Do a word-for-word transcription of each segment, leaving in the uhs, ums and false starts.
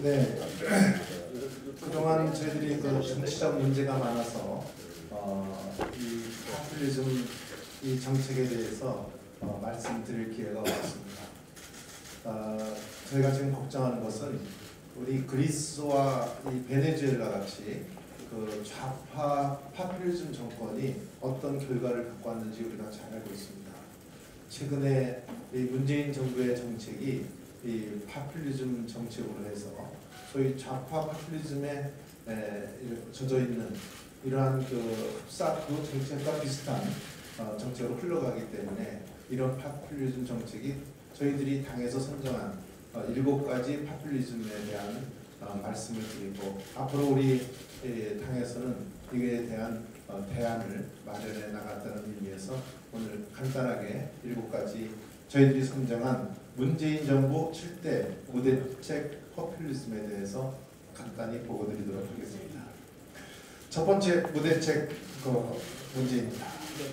네, 그동안 저희들이 그 정치적 문제가 많아서 어, 이 파퓰리즘 이 정책에 대해서 어, 말씀드릴 기회가 왔습니다. 어, 저희가 지금 걱정하는 것은 우리 그리스와 이 베네수엘라 같이 그 좌파 파퓰리즘 정권이 어떤 결과를 갖고 왔는지 우리가 잘 알고 있습니다. 최근에 이 문재인 정부의 정책이 이 파퓰리즘 정책으로 해서 소위 좌파 파퓰리즘에 에, 젖어 있는 이러한 그 흡사구 정책과 비슷한 어, 정책으로 흘러가기 때문에 이런 파퓰리즘 정책이 저희들이 당에서 선정한 어, 일곱 가지 파퓰리즘에 대한 어, 말씀을 드리고 앞으로 우리 예, 당에서는 이에 대한 어, 대안을 마련해 나갔다는 의미에서 오늘 간단하게 일곱 가지 저희들이 선정한 문재인 정부 칠 대 무대책 포퓰리즘에 대해서 간단히 보고드리도록 하겠습니다. 첫 번째 무대책 그 문제입니다.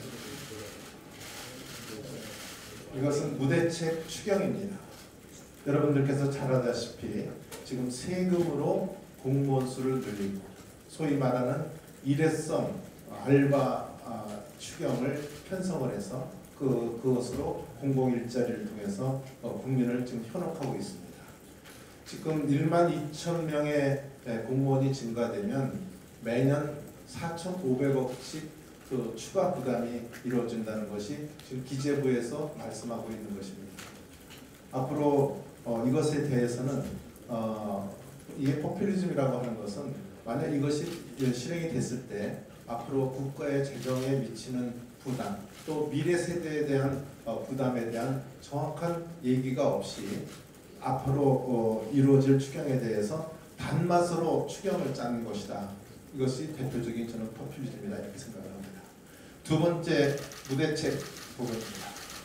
이것은 무대책 추경입니다. 여러분들께서 잘 아다시피 지금 세금으로 공무원 수를 늘리고 소위 말하는 일회성 알바 추경을 편성을 해서 그, 그것으로 공공일자리를 통해서 어, 국민을 지금 현혹하고 있습니다. 지금 일만 이천 명의 공무원이 증가되면 매년 사천오백억씩 그 추가 부담이 이루어진다는 것이 지금 기재부에서 말씀하고 있는 것입니다. 앞으로 어, 이것에 대해서는 어, 이게 포퓰리즘이라고 하는 것은 만약 이것이 실행이 됐을 때 앞으로 국가의 재정에 미치는 부담, 또 미래 세대에 대한 어, 부담에 대한 정확한 얘기가 없이 앞으로 어, 이루어질 추경에 대해서 단맛으로 추경을 짜는 것이다. 이것이 대표적인 저는 포퓰리즘이다 이렇게 생각을 합니다. 두 번째 무대책 부분입니다.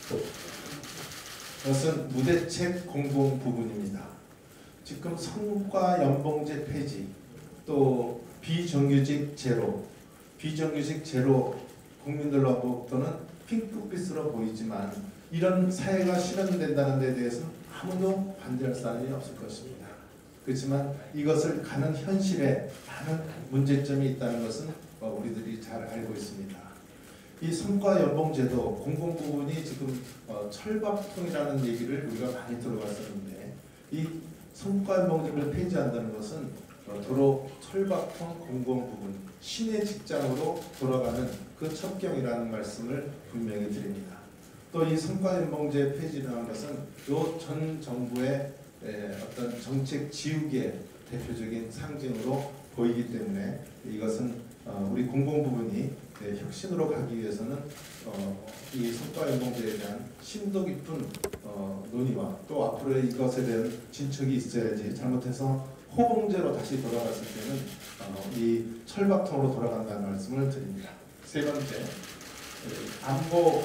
이것은 무대책 공공 부분입니다. 지금 성과 연봉제 폐지, 또 비정규직 제로, 비정규직 제로 국민들로부터는 핑크빛으로 보이지만 이런 사회가 실현된다는 데 대해서는 아무도 반대할 사람이 없을 것입니다. 그렇지만 이것을 가는 현실에 많은 문제점이 있다는 것은 우리들이 잘 알고 있습니다. 이 성과연봉제도 공공부문이 지금 어, 철밥통이라는 얘기를 우리가 많이 들어봤었는데 이 성과연봉제를 폐지한다는 것은 어, 도로 철밥통 공공부문 신의 직장으로 돌아가는 그 첩경이라는 말씀을 분명히 드립니다. 또 이 성과연봉제 폐지라는 것은 요 전 정부의 에, 어떤 정책 지우기의 대표적인 상징으로 보이기 때문에 이것은 어, 우리 공공부문이 네, 혁신으로 가기 위해서는 어, 이 성과연봉제에 대한 심도 깊은 어, 논의와 또 앞으로 이것에 대한 진척이 있어야지 잘못해서 호봉제로 다시 돌아갔을 때는 어, 이 철밥통으로 돌아간다는 말씀을 드립니다. 세 번째, 안보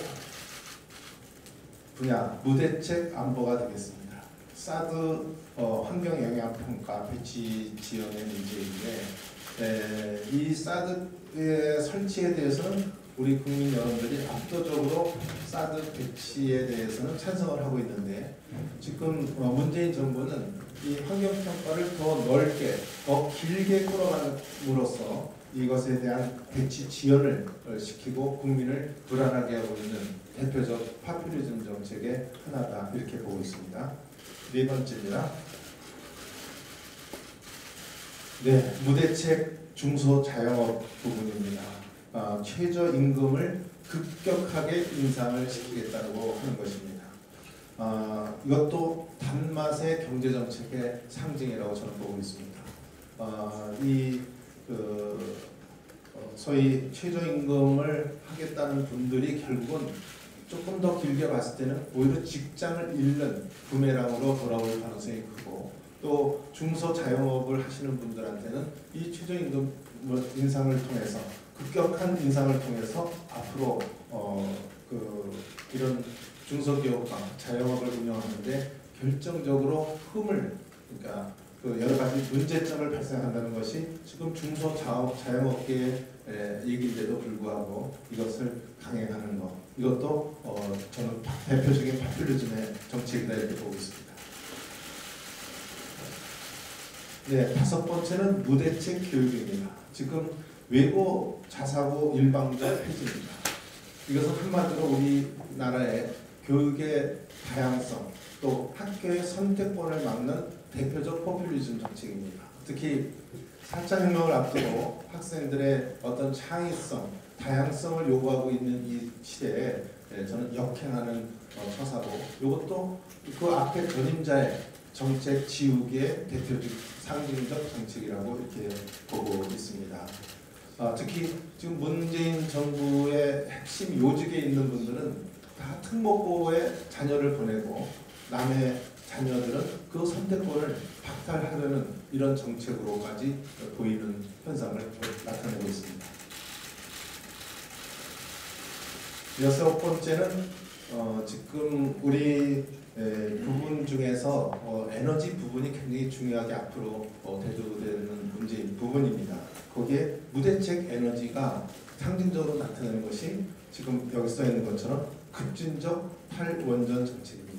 분야 무대책 안보가 되겠습니다. 사드 어, 환경영향평가 배치 지원의 문제인데 에, 이 사드의 설치에 대해서는 우리 국민 여러분들이 압도적으로 사드 배치에 대해서는 찬성을 하고 있는데 지금 어, 문재인 정부는 이 환경평가를 더 넓게 더 길게 끌어감으로써 이것에 대한 배치 지연을 시키고 국민을 불안하게 하고 있는 대표적 파퓰리즘 정책의 하나다 이렇게 보고 있습니다. 네 번째입니다. 네, 무대책 중소자영업 부분입니다. 어, 최저임금을 급격하게 인상을 시키겠다고 하는 것입니다. 어, 이것도 단맛의 경제정책의 상징이라고 저는 보고 있습니다. 어, 이 그, 어, 소위 최저임금을 하겠다는 분들이 결국은 조금 더 길게 봤을 때는 오히려 직장을 잃는 부메랑으로 돌아올 가능성이 크고 또 중소자영업을 하시는 분들한테는 이 최저임금 인상을 통해서 급격한 인상을 통해서 앞으로 어, 그 이런 중소기업과 자영업을 운영하는데 결정적으로 흠을 그러니까 그 여러 가지 문제점을 발생한다는 것이 지금 중소자영업계의 얘기인데도 불구하고 이것을 강행하는 것 이것도 어, 저는 대표적인 파퓰리즘의 정책이다 이렇게 보고 있습니다. 네, 다섯 번째는 무대책 교육입니다. 지금 외고 자사고 일방적 폐지입니다. 이것은 한마디로 우리나라의 교육의 다양성 또 학교의 선택권을 막는 대표적 포퓰리즘 정책입니다. 특히 사 차 혁명을 앞두고 학생들의 어떤 창의성, 다양성을 요구하고 있는 이 시대에 저는 역행하는 처사고 이것도 그 앞에 전임자의 정책 지우기의 대표적 상징적 정책이라고 이렇게 보고 있습니다. 아, 특히 지금 문재인 정부의 핵심 요직에 있는 분들은 다 특목고에 자녀를 보내고 남의 자녀들은 그 선택권을 박탈하려는 이런 정책으로까지 보이는 현상을 나타내고 있습니다. 여섯 번째는 어, 지금 우리 에, 부분 중에서 어, 에너지 부분이 굉장히 중요하게 앞으로 어, 대두되는 문제인 부분입니다. 거기에 무대책 에너지가 상징적으로 나타내는 것이 지금 여기 써 있는 것처럼 급진적 탈원전 정책입니다.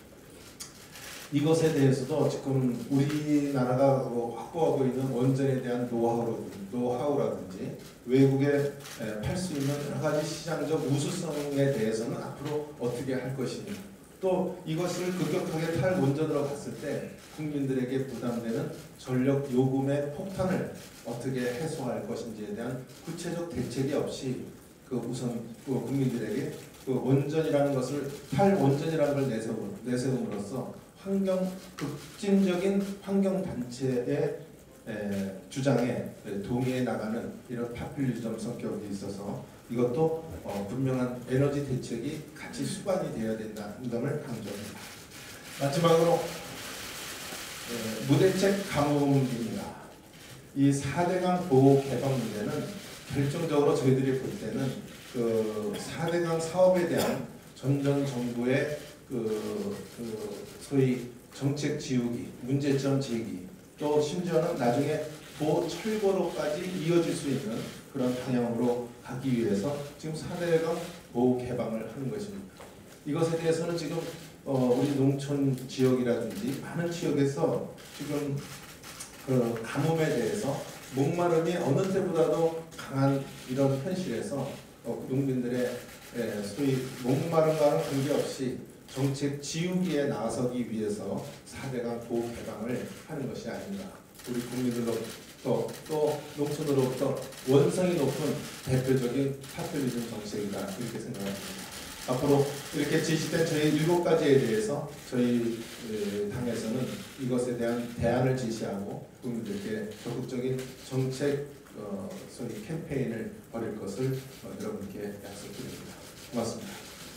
이것에 대해서도 지금 우리나라가 확보하고 있는 원전에 대한 노하우라든지 외국에 팔 수 있는 여러 가지 시장적 우수성에 대해서는 앞으로 어떻게 할 것이냐, 또 이것을 급격하게 탈원전으로 갔을 때 국민들에게 부담되는 전력 요금의 폭탄을 어떻게 해소할 것인지에 대한 구체적 대책이 없이 그 우선 그 국민들에게 그 원전이라는 것을 탈원전이라는 걸 내세우, 내세움으로써 환경 급진적인 환경 단체의 에, 주장에 동의해 나가는 이런 파퓰리즘 성격이 있어서 이것도 어, 분명한 에너지 대책이 같이 수반이 되어야 된다는 점을 강조합니다. 마지막으로 에, 무대책 감옥입니다. 이 사 대강 보호 개방 문제는 결정적으로 저희들이 볼 때는 그 사 대강 사업에 대한 전 전 정부의 그, 그 소위 정책 지우기, 문제점 제기, 또 심지어는 나중에 보철거로까지 이어질 수 있는 그런 방향으로 가기 위해서 지금 사 대강 보호 개방을 하는 것입니다. 이것에 대해서는 지금 어, 우리 농촌 지역이라든지 많은 지역에서 지금 그 가뭄에 대해서 목마름이 어느 때보다도 강한 이런 현실에서 어, 농민들의 예, 소위 목마름과는 관계없이 정책 지우기에 나서기 위해서 사 대강 보호 개방을 하는 것이 아닌가. 우리 국민들로부터 또 농촌으로부터 원성이 높은 대표적인 파퓰리즘 정책이다 이렇게 생각합니다. 앞으로 이렇게 제시된 저희 일곱 가지에 대해서 저희 당에서는 이것에 대한 대안을 제시하고 국민들께 적극적인 정책 어, 소위 캠페인을 벌일 것을 어, 여러분께 약속드립니다. 고맙습니다.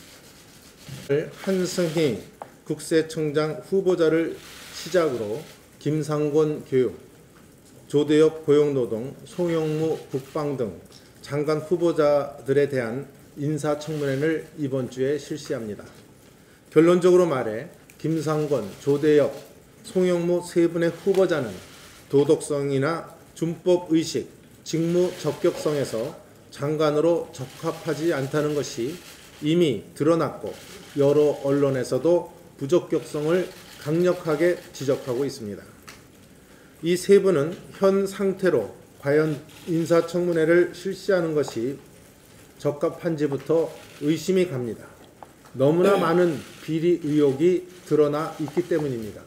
한승희 국세청장 후보자를 시작으로 김상곤 교육, 조대엽 고용노동, 송영무 국방 등 장관 후보자들에 대한 인사청문회를 이번 주에 실시합니다. 결론적으로 말해 김상곤, 조대엽, 송영무 세 분의 후보자는 도덕성이나 준법의식, 직무 적격성에서 장관으로 적합하지 않다는 것이 이미 드러났고 여러 언론에서도 부적격성을 강력하게 지적하고 있습니다. 이 세 분은 현 상태로 과연 인사청문회를 실시하는 것이 적합한지부터 의심이 갑니다. 너무나 많은 비리 의혹이 드러나 있기 때문입니다.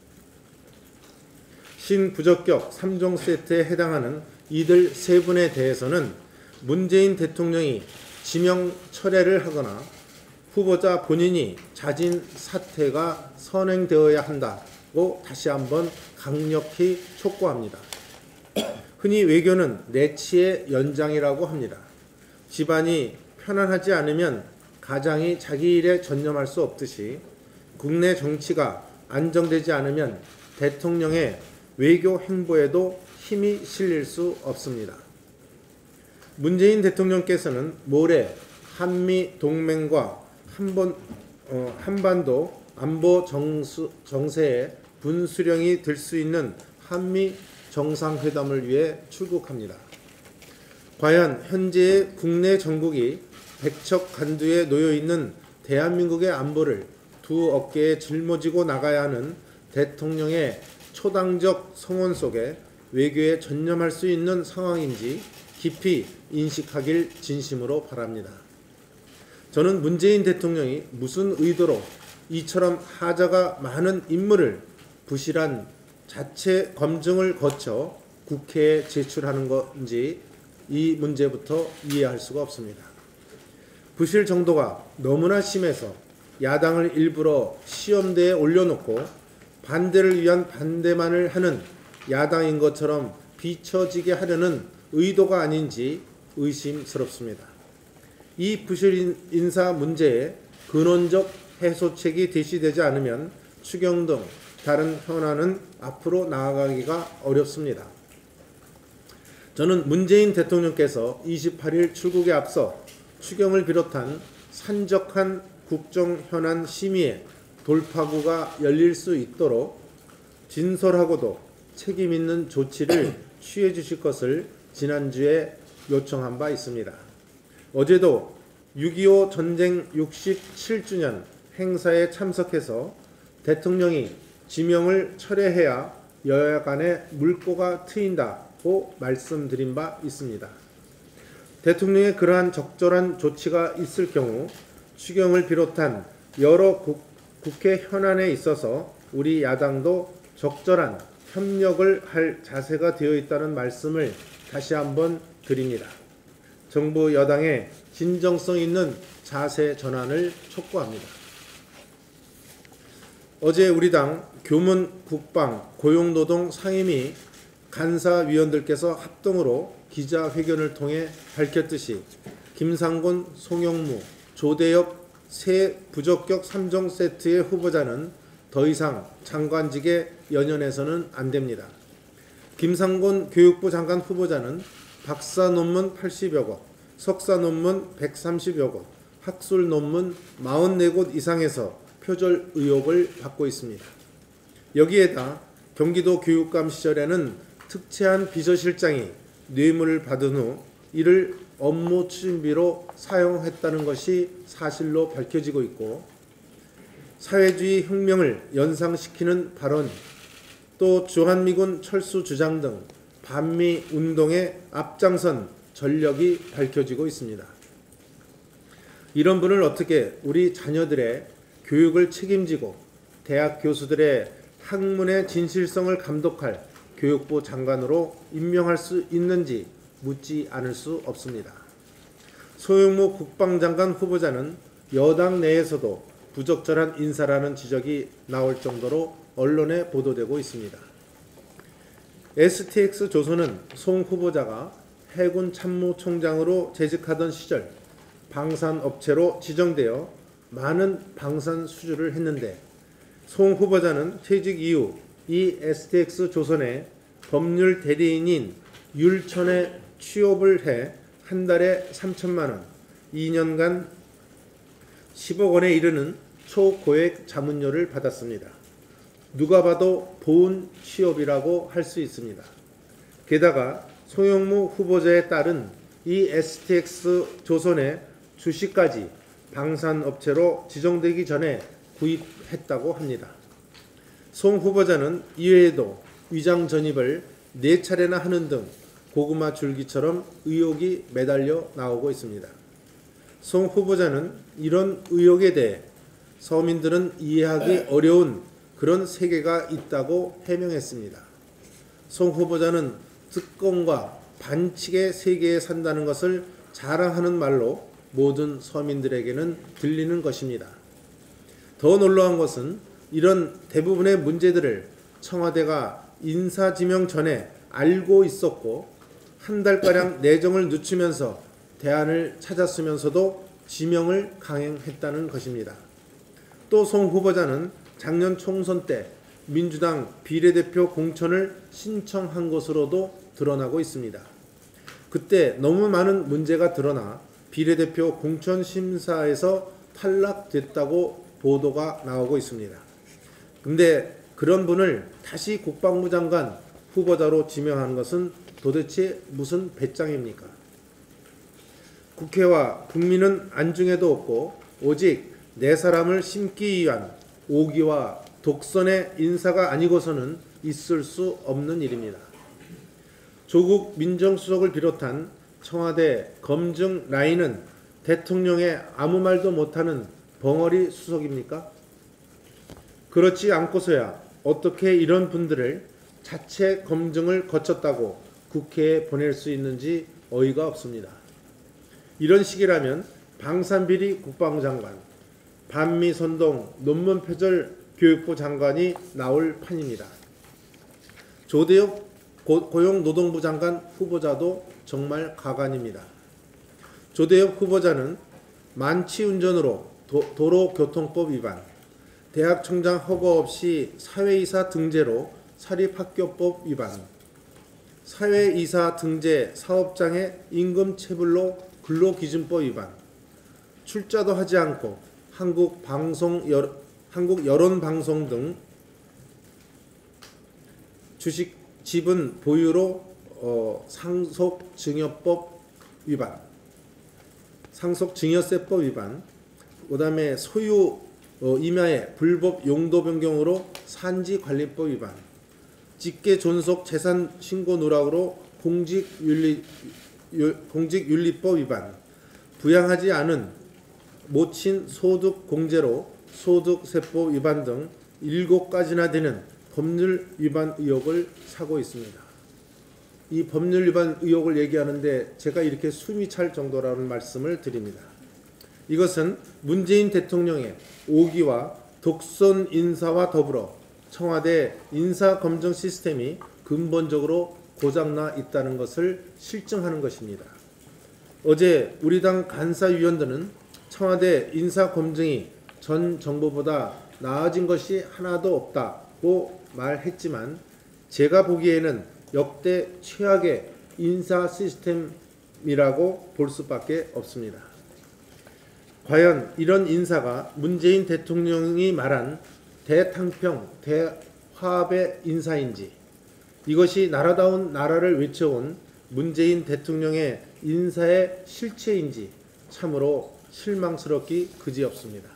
신부적격 삼 종 세트에 해당하는 이들 세 분에 대해서는 문재인 대통령이 지명 철회를 하거나 후보자 본인이 자진 사퇴가 선행되어야 한다고 다시 한번 강력히 촉구합니다. 흔히 외교는 내치의 연장이라고 합니다. 집안이 편안하지 않으면 가장이 자기 일에 전념할 수 없듯이 국내 정치가 안정되지 않으면 대통령의 외교 행보에도 힘이 실릴 수 없습니다. 문재인 대통령께서는 모레 한미 동맹과 한번, 어, 한반도 안보 정수, 정세의 분수령이 될 수 있는 한미 정상회담을 위해 출국합니다. 과연 현재의 국내 정국이 백척간두에 놓여있는 대한민국의 안보를 두 어깨에 짊어지고 나가야 하는 대통령의 초당적 성원 속에 외교에 전념할 수 있는 상황인지 깊이 인식하길 진심으로 바랍니다. 저는 문재인 대통령이 무슨 의도로 이처럼 하자가 많은 인물을 부실한 자체 검증을 거쳐 국회에 제출하는 건지 이 문제부터 이해할 수가 없습니다. 부실 정도가 너무나 심해서 야당을 일부러 시험대에 올려놓고 반대를 위한 반대만을 하는 야당인 것처럼 비춰지게 하려는 의도가 아닌지 의심스럽습니다. 이 부실 인사 문제에 근원적 해소책이 제시되지 않으면 추경 등 다른 현안은 앞으로 나아가기가 어렵습니다. 저는 문재인 대통령께서 이십팔 일 출국에 앞서 추경을 비롯한 산적한 국정 현안 심의의 돌파구가 열릴 수 있도록 진솔하고도 책임 있는 조치를 취해 주실 것을 지난주에 요청한 바 있습니다. 어제도 육이오 전쟁 육십칠 주년 행사에 참석해서 대통령이 지명을 철회해야 여야 간의 물꼬가 트인다고 말씀드린 바 있습니다. 대통령의 그러한 적절한 조치가 있을 경우 추경을 비롯한 여러 국, 국회 현안에 있어서 우리 야당도 적절한 협력을 할 자세가 되어 있다는 말씀을 다시 한번 드립니다. 정부 여당의 진정성 있는 자세 전환을 촉구합니다. 어제 우리 당 교문, 국방, 고용노동 상임위 간사위원들께서 합동으로 기자회견을 통해 밝혔듯이 김상곤, 송영무, 조대엽 세 부적격 삼 종 세트의 후보자는 더 이상 장관직에 연연해서는 안 됩니다. 김상곤 교육부 장관 후보자는 박사 논문 팔십여 곳, 석사 논문 백삼십여 곳, 학술 논문 사십사 곳 이상에서 표절 의혹을 받고 있습니다. 여기에다 경기도 교육감 시절에는 특채한 비서실장이 뇌물을 받은 후 이를 업무 추진비로 사용했다는 것이 사실로 밝혀지고 있고, 사회주의 혁명을 연상시키는 발언, 또 주한미군 철수 주장 등 반미 운동에 앞장선 전력이 밝혀지고 있습니다. 이런 분을 어떻게 우리 자녀들의 교육을 책임지고 대학 교수들의 학문의 진실성을 감독할 교육부 장관으로 임명할 수 있는지 묻지 않을 수 없습니다. 소영무 국방장관 후보자는 여당 내에서도 부적절한 인사라는 지적이 나올 정도로 언론에 보도되고 있습니다. 에스티엑스 조선은 송 후보자가 해군 참모총장으로 재직하던 시절 방산업체로 지정되어 많은 방산 수주를 했는데, 송 후보자는 퇴직 이후 이 에스티엑스 조선의 법률 대리인인 율천에 취업을 해 한 달에 삼천만 원, 이 년간 십억 원에 이르는 초고액 자문료를 받았습니다. 누가 봐도 보은 취업이라고 할 수 있습니다. 게다가 송영무 후보자의 딸은 이 에스티엑스 조선의 주식까지 방산업체로 지정되기 전에 구입했다고 합니다. 송 후보자는 이외에도 위장 전입을 네 차례나 하는 등 고구마 줄기처럼 의혹이 매달려 나오고 있습니다. 송 후보자는 이런 의혹에 대해 서민들은 이해하기 어려운 그런 세계가 있다고 해명했습니다. 송 후보자는 특권과 반칙의 세계에 산다는 것을 자랑하는 말로 모든 서민들에게는 들리는 것입니다. 더 놀라운 것은 이런 대부분의 문제들을 청와대가 인사지명 전에 알고 있었고 한 달가량 내정을 늦추면서 대안을 찾았으면서도 지명을 강행했다는 것입니다. 또 송 후보자는 작년 총선 때 민주당 비례대표 공천을 신청한 것으로도 드러나고 있습니다. 그때 너무 많은 문제가 드러나 비례대표 공천 심사에서 탈락됐다고 보도가 나오고 있습니다. 근데 그런 분을 다시 국방부 장관 후보자로 지명한 것은 도대체 무슨 배짱입니까? 국회와 국민은 안중에도 없고 오직 내 사람을 심기 위한 오기와 독선의 인사가 아니고서는 있을 수 없는 일입니다. 조국 민정수석을 비롯한 청와대 검증 라인은 대통령의 아무 말도 못하는 벙어리 수석입니까? 그렇지 않고서야 어떻게 이런 분들을 자체 검증을 거쳤다고 국회에 보낼 수 있는지 어이가 없습니다. 이런 식이라면 방산비리 국방장관, 반미선동 논문 표절 교육부 장관이 나올 판입니다. 조대엽 고용노동부 장관 후보자도 정말 가관입니다. 조대엽 후보자는 만취운전으로 도, 도로교통법 위반, 대학총장 허가 없이 사회이사 등재로 사립학교법 위반, 사회이사 등재 사업장의 임금체불로 근로기준법 위반, 출자도 하지 않고 한국 방송 여, 한국 여론방송 등 주식 지분 보유로 어, 상속증여법 위반, 상속증여세법 위반, 그다음에 소유 어, 임야의 불법 용도 변경으로 산지관리법 위반, 직계존속 재산 신고 누락으로 공직윤리 공직윤리법 위반, 부양하지 않은 모친 소득 공제로 소득세법 위반 등 일곱 가지나 되는 법률 위반 의혹을 사고 있습니다. 이 법률 위반 의혹을 얘기하는데 제가 이렇게 숨이 찰 정도라는 말씀을 드립니다. 이것은 문재인 대통령의 오기와 독선 인사와 더불어 청와대 인사검증 시스템이 근본적으로 고장나 있다는 것을 실증하는 것입니다. 어제 우리 당 간사위원들은 청와대 인사검증이 전 정부보다 나아진 것이 하나도 없다고 말했지만 제가 보기에는 역대 최악의 인사 시스템이라고 볼 수밖에 없습니다. 과연 이런 인사가 문재인 대통령이 말한 대탕평, 대화합의 인사인지, 이것이 나라다운 나라를 외쳐온 문재인 대통령의 인사의 실체인지 참으로 실망스럽기 그지없습니다.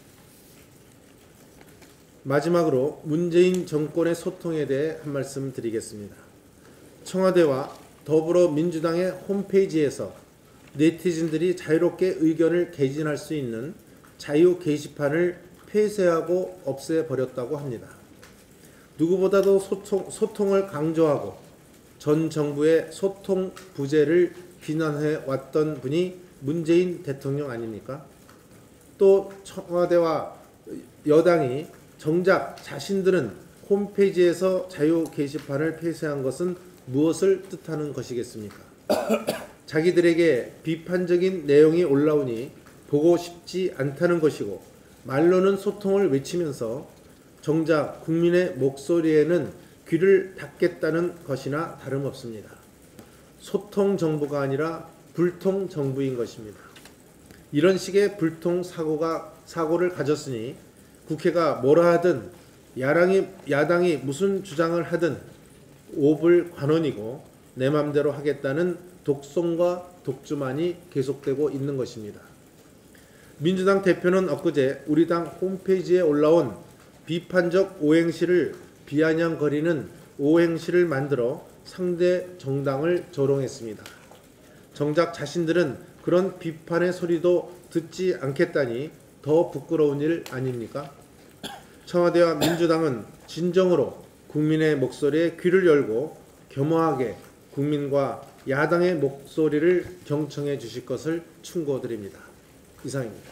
마지막으로 문재인 정권의 소통에 대해 한 말씀 드리겠습니다. 청와대와 더불어민주당의 홈페이지에서 네티즌들이 자유롭게 의견을 개진할 수 있는 자유 게시판을 폐쇄하고 없애버렸다고 합니다. 누구보다도 소통, 소통을 강조하고 전 정부의 소통 부재를 비난해 왔던 분이 문재인 대통령 아닙니까? 또 청와대와 여당이 정작 자신들은 홈페이지에서 자유 게시판을 폐쇄한 것은 무엇을 뜻하는 것이겠습니까? 자기들에게 비판적인 내용이 올라오니 보고 싶지 않다는 것이고, 말로는 소통을 외치면서 정작 국민의 목소리에는 귀를 닫겠다는 것이나 다름없습니다. 소통 정부가 아니라 불통 정부인 것입니다. 이런 식의 불통 사고가 사고를 가졌으니 국회가 뭐라 하든 야당이 야당이 무슨 주장을 하든 오불관원이고 내 맘대로 하겠다는 독선과 독주만이 계속되고 있는 것입니다. 민주당 대표는 엊그제 우리 당 홈페이지에 올라온 비판적 오행시를 비아냥거리는 오행시를 만들어 상대 정당을 조롱했습니다. 정작 자신들은 그런 비판의 소리도 듣지 않겠다니 더 부끄러운 일 아닙니까? 청와대와 민주당은 진정으로 국민의 목소리에 귀를 열고 겸허하게 국민과 야당의 목소리를 경청해 주실 것을 충고드립니다. 이상입니다.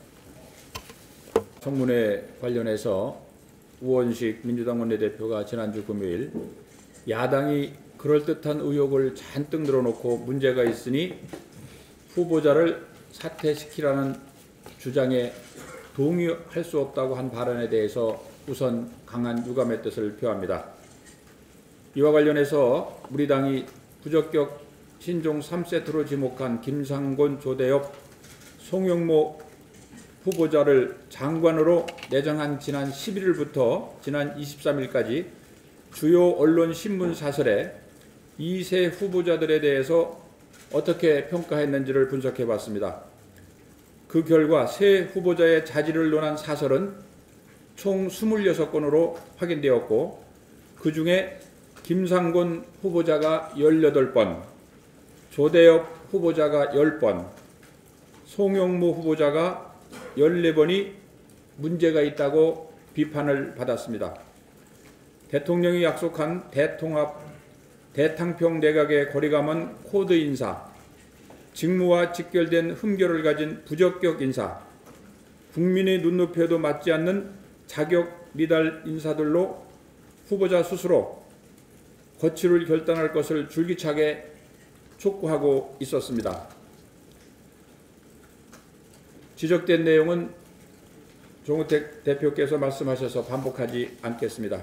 청문회 관련해서 우원식 민주당 원내대표가 지난주 금요일 야당이 그럴듯한 의혹을 잔뜩 늘어놓고 문제가 있으니 후보자를 사퇴시키라는 주장에 동의할 수 없다고 한 발언에 대해서 우선 강한 유감의 뜻을 표합니다. 이와 관련해서 우리 당이 부적격 신종 삼 세트로 지목한 김상곤, 조대엽, 송영모 후보자를 장관으로 내정한 지난 십일 일부터 지난 이십삼 일까지 주요 언론 신문 사설에 이 세 후보자들에 대해서 어떻게 평가했는지를 분석해 봤습니다. 그 결과 세 후보자의 자질을 논한 사설은 총 이십육 건으로 확인되었고, 그 중에 김상곤 후보자가 열여덟 번, 조대엽 후보자가 십 번, 송영무 후보자가 열네 번이 문제가 있다고 비판을 받았습니다. 대통령이 약속한 대통합, 대탕평 내각의 거리감은 코드 인사, 직무와 직결된 흠결을 가진 부적격 인사, 국민의 눈높이에도 맞지 않는 자격 미달 인사들로 후보자 스스로 거취를 결단할 것을 줄기차게 촉구하고 있었습니다. 지적된 내용은 정우택 대표께서 말씀하셔서 반복하지 않겠습니다.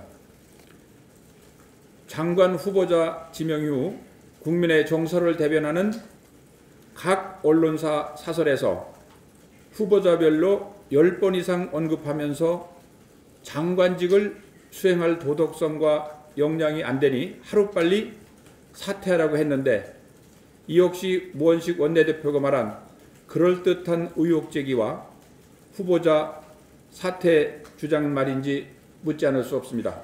장관 후보자 지명 이후 국민의 정서를 대변하는 각 언론사 사설에서 후보자별로 십 번 이상 언급하면서 장관직을 수행할 도덕성과 역량이 안 되니 하루빨리 사퇴하라고 했는데, 이 역시 무원식 원내대표가 말한 그럴듯한 의혹 제기와 후보자 사퇴 주장 말인지 묻지 않을 수 없습니다.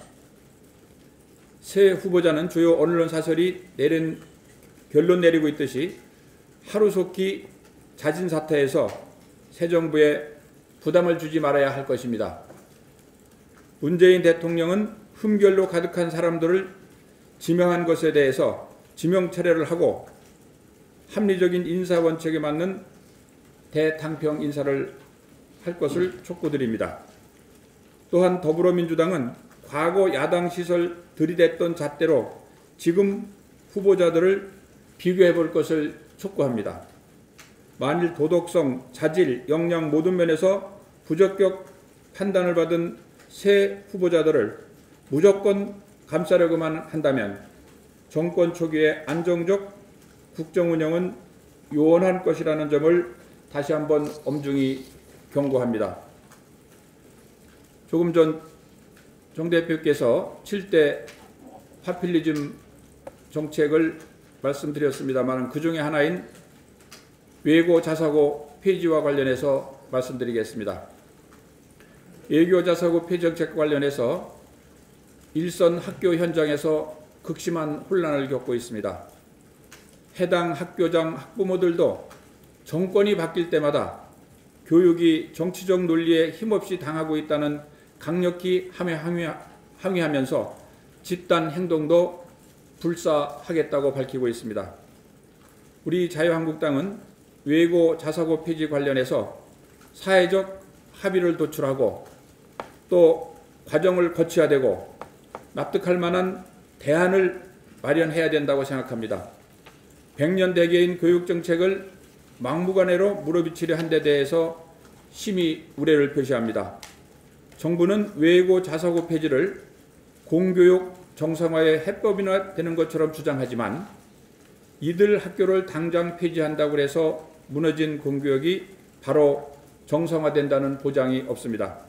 새 후보자는 주요 언론 사설이 내린 결론 내리고 있듯이 하루속히 자진 사퇴해서 새 정부에 부담을 주지 말아야 할 것입니다. 문재인 대통령은 흠결로 가득한 사람들을 지명한 것에 대해서 지명 철회를 하고 합리적인 인사 원칙에 맞는 대탕평 인사를 할 것을 촉구드립니다. 또한 더불어민주당은 과거 야당 시절 들이댔던 잣대로 지금 후보자들을 비교해 볼 것을 촉구합니다. 만일 도덕성, 자질, 역량 모든 면에서 부적격 판단을 받은 새 후보자들을 무조건 감싸려고만 한다면 정권 초기의 안정적 국정 운영은 요원할 것이라는 점을 다시 한번 엄중히 경고합니다. 조금 전 정 대표께서 칠 대 파퓰리즘 정책을 말씀드렸습니다만, 그 중에 하나인 외고 자사고 폐지와 관련해서 말씀드리겠습니다. 외고 자사고 폐지 정책과 관련해서 일선 학교 현장에서 극심한 혼란을 겪고 있습니다. 해당 학교장 학부모들도 정권이 바뀔 때마다 교육이 정치적 논리에 힘없이 당하고 있다는 강력히 항의하면서 집단 행동도 불사하겠다고 밝히고 있습니다. 우리 자유한국당은 외고 자사고 폐지 관련해서 사회적 합의를 도출하고 또 과정을 거쳐야 되고 납득할 만한 대안을 마련해야 된다고 생각합니다. 백년 대계인 교육정책을 막무가내로 물어비치려 한 데 대해서 심히 우려를 표시합니다. 정부는 외고 자사고 폐지를 공교육 정상화의 해법이나 되는 것처럼 주장하지만 이들 학교를 당장 폐지한다고 해서 무너진 공교육이 바로 정상화된다는 보장이 없습니다.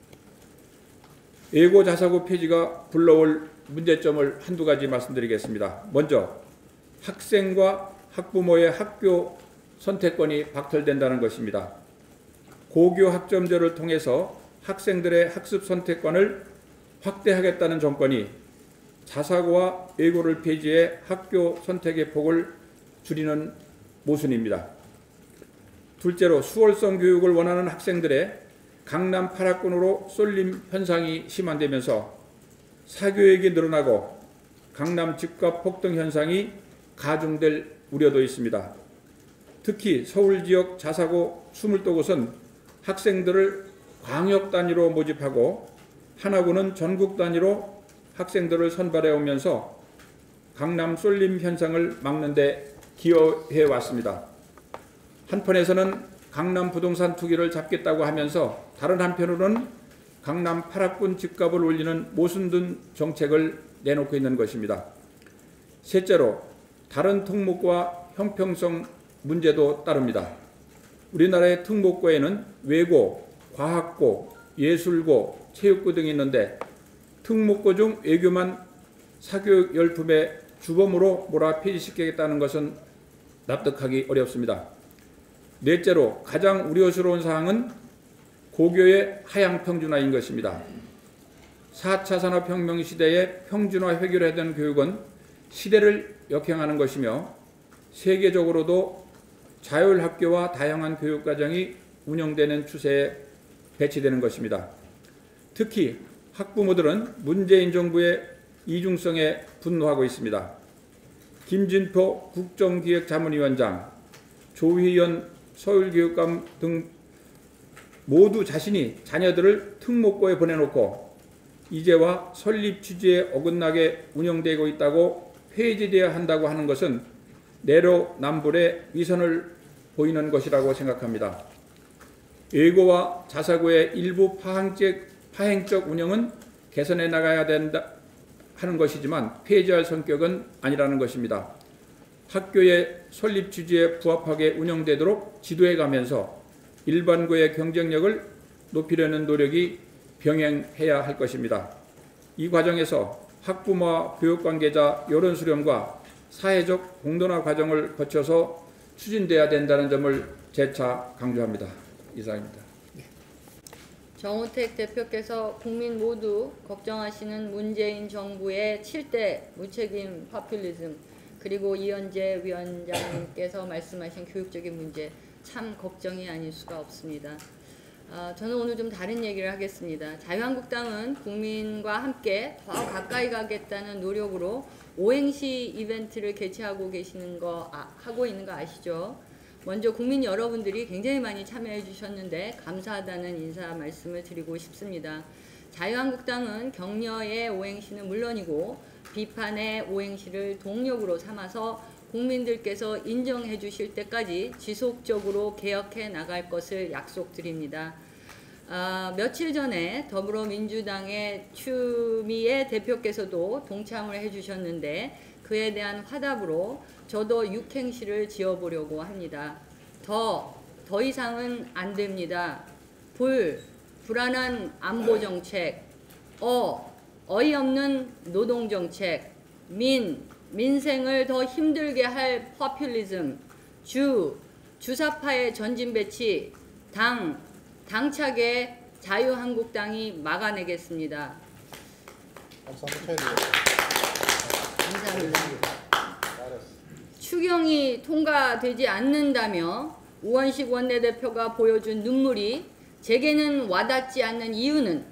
외고 자사고 폐지가 불러올 문제점을 한두 가지 말씀드리겠습니다. 먼저 학생과 학부모의 학교 선택권이 박탈된다는 것입니다. 고교 학점제를 통해서 학생들의 학습 선택권을 확대하겠다는 정권이 자사고와 외고를 폐지해 학교 선택의 폭을 줄이는 모순입니다. 둘째로 수월성 교육을 원하는 학생들의 강남 팔 학군으로 쏠림 현상이 심화되면서 사교육이 늘어나고 강남 집값 폭등 현상이 가중될 우려도 있습니다. 특히 서울 지역 자사고 이십이 곳은 학생들을 광역 단위로 모집하고 한 학군은 전국 단위로 학생들을 선발해 오면서 강남 쏠림 현상을 막는 데 기여해 왔습니다. 한편에서는 강남 부동산 투기를 잡겠다고 하면서 다른 한편으로는 강남 팔 학군 집값을 올리는 모순된 정책을 내놓고 있는 것입니다. 셋째로 다른 특목과 형평성 문제도 따릅니다. 우리나라의 특목고에는 외고, 과학고, 예술고, 체육고 등이 있는데 특목고 중 외교만 사교육 열풍의 주범으로 몰아 폐지시키겠다는 것은 납득하기 어렵습니다. 넷째로 가장 우려스러운 사항은 고교의 하향 평준화인 것입니다. 사 차 산업혁명 시대의 평준화 획일화된 교육은 시대를 역행하는 것이며 세계적으로도 자율학교와 다양한 교육과정이 운영되는 추세에 배치되는 것입니다. 특히 학부모들은 문재인 정부의 이중성에 분노하고 있습니다. 김진표 국정기획자문위원장, 조희연 서울교육감 등 모두 자신이 자녀들을 특목고에 보내놓고 이제와 설립 취지에 어긋나게 운영되고 있다고 폐지되어야 한다고 하는 것은 내로남불의 위선을 보이는 것이라고 생각합니다. 예고와 자사고의 일부 파행적, 파행적 운영은 개선해 나가야 된다 하는 것이지만 폐지할 성격은 아니라는 것입니다. 학교의 설립 취지에 부합하게 운영되도록 지도해 가면서 일반고의 경쟁력을 높이려는 노력이 병행해야 할 것입니다. 이 과정에서 학부모와 교육관계자 여론 수렴과 사회적 공론화 과정을 거쳐서 추진돼야 된다는 점을 재차 강조합니다. 이상입니다. 정우택 대표께서 국민 모두 걱정하시는 문재인 정부의 칠 대 무책임 파퓰리즘, 그리고 이현재 위원장님께서 말씀하신 교육적인 문제, 참 걱정이 아닐 수가 없습니다. 어, 저는 오늘 좀 다른 얘기를 하겠습니다. 자유한국당은 국민과 함께 더 가까이 가겠다는 노력으로 오행시 이벤트를 개최하고 계시는 거 아, 하고 있는 거 아시죠? 먼저 국민 여러분들이 굉장히 많이 참여해 주셨는데 감사하다는 인사 말씀을 드리고 싶습니다. 자유한국당은 격려의 오행시는 물론이고 비판의 오행시를 동력으로 삼아서 국민들께서 인정해 주실 때까지 지속적으로 개혁해 나갈 것을 약속드립니다. 아, 며칠 전에 더불어민주당의 추미애 대표께서도 동참을 해 주셨는데 그에 대한 화답으로 저도 육행시를 지어보려고 합니다. 더, 더 이상은 안 됩니다. 불, 불안한 안보정책. 어, 어이없는 노동정책. 민, 민생을 더 힘들게 할 포퓰리즘. 주, 주사파의 전진배치. 당, 당차게 자유한국당이 막아내겠습니다. 감사합니다. 추경이 통과되지 않는다며 우원식 원내대표가 보여준 눈물이 제게는 와닿지 않는 이유는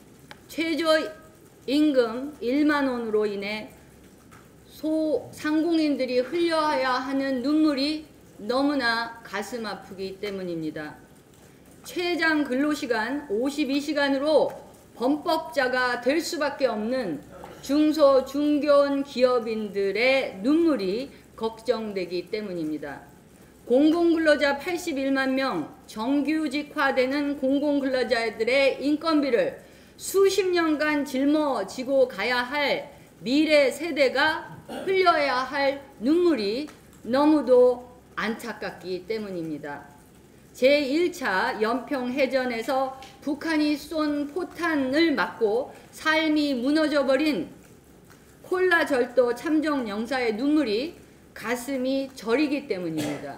최저임금 일만 원으로 인해 소상공인들이 흘려야 하는 눈물이 너무나 가슴 아프기 때문입니다. 최장 근로시간 오십이 시간으로 범법자가 될 수밖에 없는 중소 중견 기업인들의 눈물이 걱정되기 때문입니다. 공공근로자 팔십일만 명 정규직화되는 공공근로자들의 인건비를 수십 년간 짊어지고 가야 할 미래 세대가 흘려야 할 눈물이 너무도 안타깝기 때문입니다. 제일 차 연평해전에서 북한이 쏜 포탄을 맞고 삶이 무너져버린 콜라절도 참정 영사의 눈물이 가슴이 저리기 때문입니다.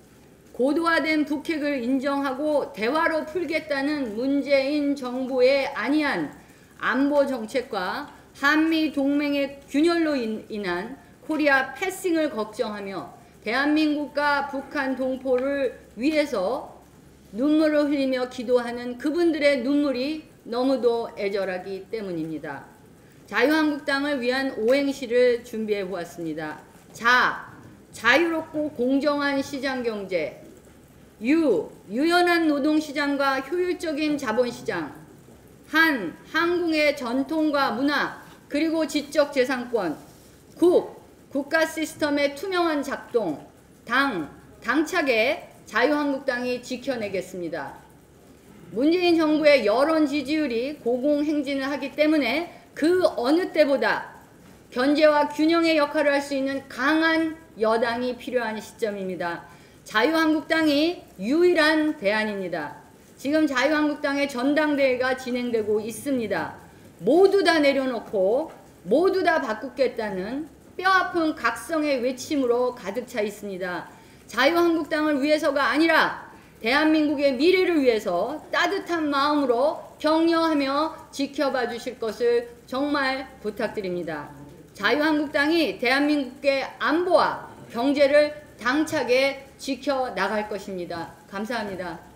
고도화된 북핵을 인정하고 대화로 풀겠다는 문재인 정부의 안이한 안보 정책과 한미 동맹의 균열로 인한 코리아 패싱을 걱정하며 대한민국과 북한 동포를 위해서 눈물을 흘리며 기도하는 그분들의 눈물이 너무도 애절하기 때문입니다. 자유한국당을 위한 오행시를 준비해 보았습니다. 자, 자유롭고 공정한 시장경제. 유, 유연한 노동시장과 효율적인 자본시장. 한, 항공의 전통과 문화 그리고 지적재산권. 국, 국가 시스템의 투명한 작동. 당, 당차게 자유한국당이 지켜내겠습니다. 문재인 정부의 여론 지지율이 고공행진을 하기 때문에 그 어느 때보다 견제와 균형의 역할을 할 수 있는 강한 여당이 필요한 시점입니다. 자유한국당이 유일한 대안입니다. 지금 자유한국당의 전당대회가 진행되고 있습니다. 모두 다 내려놓고 모두 다 바꾸겠다는 뼈아픈 각성의 외침으로 가득 차 있습니다. 자유한국당을 위해서가 아니라 대한민국의 미래를 위해서 따뜻한 마음으로 격려하며 지켜봐 주실 것을 정말 부탁드립니다. 자유한국당이 대한민국의 안보와 경제를 당차게 지켜나갈 것입니다. 감사합니다.